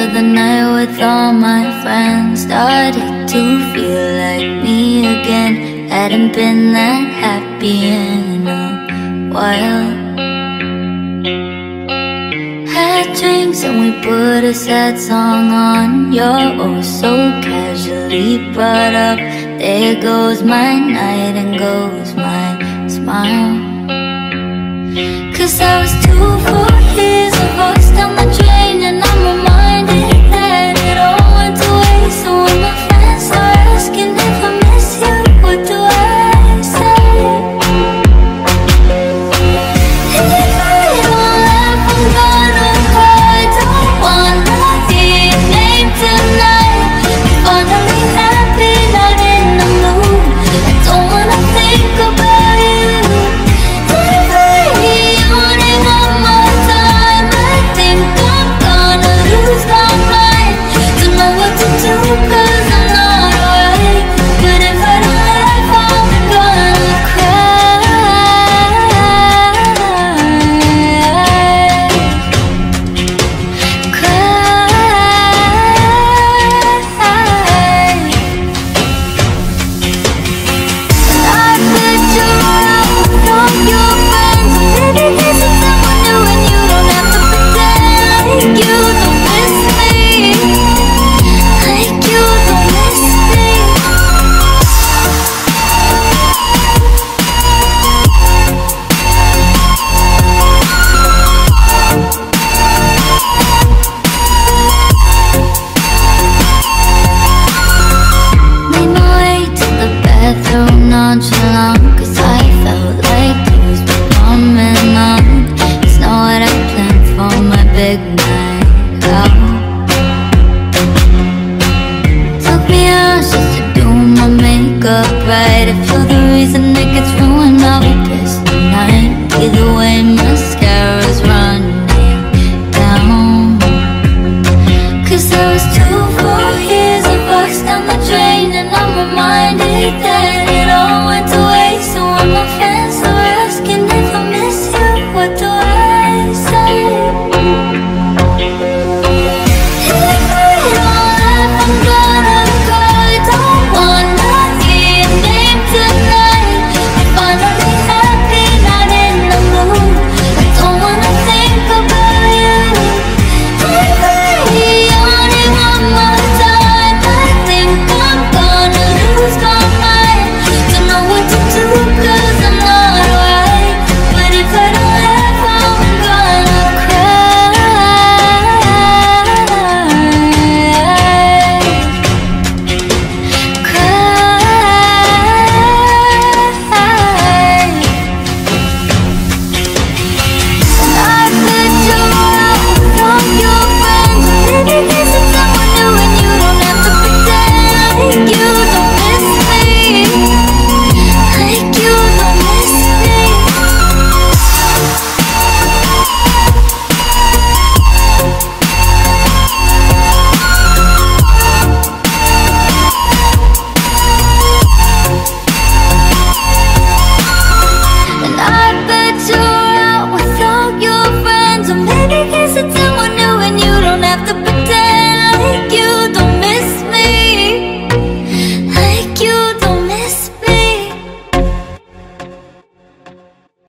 of the night with all my friends. Started to feel like me again. Hadn't been that happy in a while. Had drinks and we put a sad song on. You're oh so casually brought up. There goes my night and goes my smile. 'Cause I was 2 full years of us down the drain, and I'm reminded that it all went to waste. So when my friends are asking if I miss you, what do I say? And if I don't laugh, I'm gonna cry. Don't wanna hear your name tonight. Finally happy, not in the mood. I don't wanna think about you. Cause I'm not alright. But if I don't laugh, I'm gonna I picture all of your friends. Maybe this is someone new and you don't have to pretend like you don't miss me. Like you don't miss me. Made my way to the bathroom nonchalant, 'cause I felt like tears were coming on. It's not what I planned for my big night out. Took me out just to do my makeup right. If you're the reason it gets ruined, I'll be pissed tonight. Either way, my skin